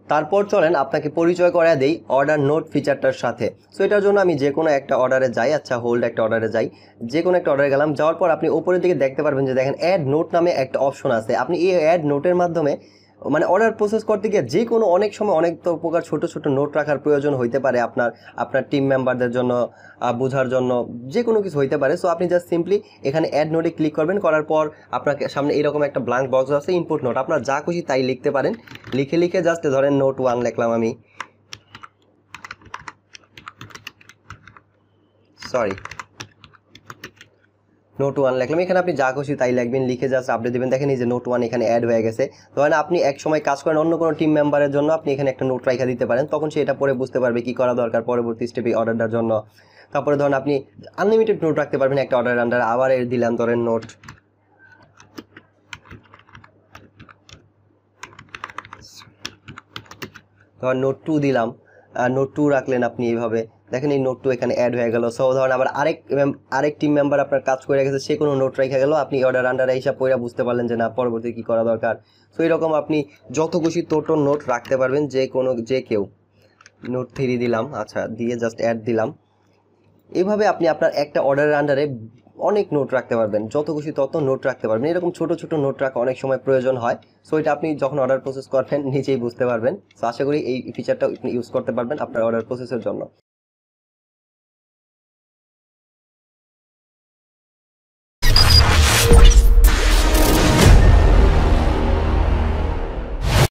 তারপর চলেন আপনাকে পরিচয় করায় দেই অর্ডার নোট ফিচারটার সাথে। সো এটার জন্য আমি যে কোনো একটা অর্ডারে যাই, আচ্ছা হোল্ড একটা অর্ডারে যাই, যে কোনো একটা অর্ডারে গেলাম, যাওয়ার পর আপনি উপরের দিকে দেখতে পারবেন যে দেখেন অ্যাড নোট নামে একটা অপশন আছে। আপনি এই অ্যাড নোটের মাধ্যমে মানে অর্ডার প্রসেস করতে গিয়ে যে কোনো অনেক সময় অনেক তো প্রকার ছোট ছোট নোট রাখার প্রয়োজন হইতে পারে আপনার টিম মেম্বারদের জন্য, বোঝার জন্য, যে কোনো কিছু হইতে পারে। সো আপনি জাস্ট সিম্পলি এখানে অ্যাড নোটে ক্লিক করবেন, করার পর আপনার সামনে এরকম একটা ব্ল্যাঙ্ক বক্স আছে, ইনপুট নোট, আপনার যা খুশি তাই লিখতে পারেন। লিখে জাস্ট ধরেন নোট 1 লিখলাম আমি, নোট 1 লিখলাম, এখানে আপনি যা খুশি তাই লিখবেন, লিখে জাস্ট আপডেট দেবেন। দেখেন এই যে নোট 1 এখানে অ্যাড হয়ে গেছে। ধরেন আপনি এক সময় কাজ করেন অন্য কোনো টিম মেম্বারের জন্য, আপনি এখানে একটা নোট রাখা দিতে পারেন, তখন সে এটা পরে বুঝতে পারবে কি করা দরকার পরবর্তী স্টেপে অর্ডারটার জন্য। তারপরে ধরেন আপনি আনলিমিটেড নোট রাখতে পারবেন একটা অর্ডারের আন্ডারে। আবার এর দিলাম ধরেন নোট, ধরেন নোট 2 দিলাম, নোট 2 রাখলেন আপনি এইভাবে। দেখেন এই নোট 2 এখানে অ্যাড হয়ে গেল। সো ধরেন আবার আরেক টিম মেম্বার আপনার কাজ করে গেছে, সে কোনো নোট রেখে গেল, আপনি অর্ডার আন্ডারে হিসাব পড়া বুঝতে পারলেন যে না পরবর্তী কী করা দরকার। সো এরকম আপনি যত খুশি তত নোট রাখতে পারবেন, যে কেউ। নোট 3 দিলাম, আচ্ছা দিয়ে জাস্ট অ্যাড দিলাম। এইভাবে আপনি আপনার একটা অর্ডারের আন্ডারে অনেক নোট রাখতে পারবেন, যত খুশি তত নোট রাখতে পারবেন। এরকম ছোট ছোট নোট রাখা অনেক সময় প্রয়োজন হয়। সো এটা আপনি যখন অর্ডার প্রসেস করবেন নিজেই বুঝতে পারবেন। সো আশা করি এই ফিচারটা আপনি ইউজ করতে পারবেন আপনার অর্ডার প্রসেসের জন্য।